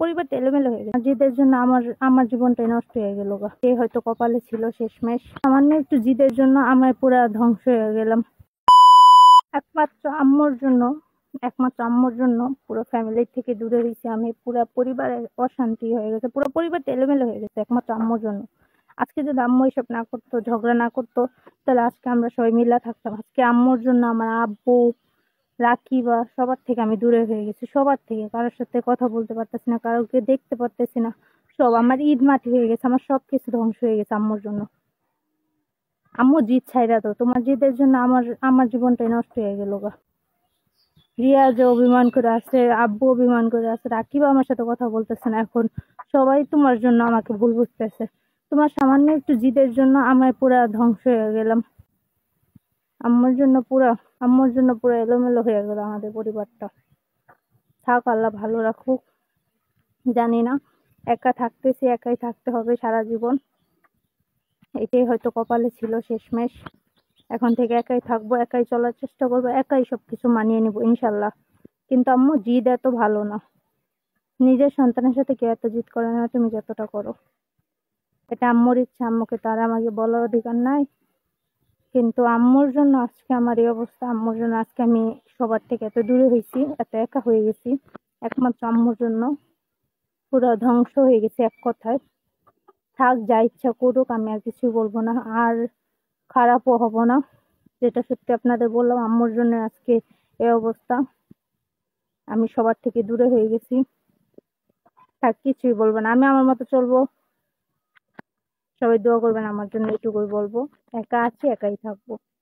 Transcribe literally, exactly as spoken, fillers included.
পরিবারটা এলোমেলো হয়ে গেছে। জিদের জন্য আমার আমার জীবনটাই নষ্ট হয়ে গেল গা। সে হয়তো কপালে ছিল শেষমেশ। সামান্য একটু জিদের জন্য আমার পুরা ধ্বংস হয়ে গেলাম। একমাত্র আম্মুর জন্য একমাত্র আম্মুর জন্য পুরো ফ্যামিলির থেকে দূরে হয়েছি আমি। পুরো পরিবারের অশান্তি হয়ে গেছে, পুরো পরিবারটা এলোমেলো হয়ে গেছে একমাত্র আম্মুর জন্য। আজকে যদি আম্মু এসব না করতো, ঝগড়া না করতো, তাহলে আজকে আমরা সবাই মিলে থাকতাম। আজকে আম্মুর জন্য আমার আব্বু, রাকিবা সবার থেকে আমি দূরে হয়ে গেছি। সবার থেকে কারোর সাথে কথা বলতে পারতেছি না, কারোকে দেখতে পারতেছি না। সব আমার ঈদ মাটি হয়ে গেছে, আমার সবকিছু ধ্বংস হয়ে গেছে আম্মুর জন্য। আম্মু জিদ ছাইরা তো, তোমার জিদের জন্য আমার আমার জীবনটাই নষ্ট হয়ে গেল গা। রিয়া যে অভিমান করে আছে, আব্বু অভিমান করে আছে, রাকিবা আমার সাথে কথা বলতেছে না এখন। সবাই তোমার জন্য আমাকে ভুল বুঝতেছে। তোমার সামান্য একটু জিদের জন্য আমার পুরা ধ্বংস হয়ে গেলাম। আম্মুর জন্য পুরা আম্মুর জন্য পুরো এলোমেলো হয়ে গেল আমাদের পরিবারটা। থাক, আল্লাহ ভালো রাখুক। জানি না, একা থাকতেছি, একাই থাকতে হবে সারা জীবন। এটাই হয়তো কপালে ছিল শেষমেশ। এখন থেকে একাই থাকবো, একাই চলার চেষ্টা করবো, একাই সবকিছু মানিয়ে নিবো ইনশাল্লাহ। কিন্তু আম্মু জিদ এত ভালো না। নিজের সন্তানের সাথে কেউ এত জিদ করে না তুমি যতটা করো। এটা আম্মুর ইচ্ছা, আম্মুকে তার আমাকে বলার অধিকার নাই। কিন্তু আম্মুর জন্য আজকে আমার এই অবস্থা। আম্মুর জন্য আজকে আমি সবার থেকে এত দূরে হয়েছি, এত একা হয়ে গেছি। একমাত্র আম্মুর জন্য পুরো ধ্বংস হয়ে গেছে এক কথায়। থাক, যা ইচ্ছা করুক, আমি আর কিছু বলবো না, আর খারাপও হব না। যেটা সত্যি আপনাদের বললাম, আম্মুর জন্য আজকে এই অবস্থা। আমি সবার থেকে দূরে হয়ে গেছি। থাক, কিছুই বলবো না, আমি আমার মতো চলবো। সবাই দোয়া করবেন আমার জন্য, এটুকুই বলবো। একা আছি, একাই থাকবো।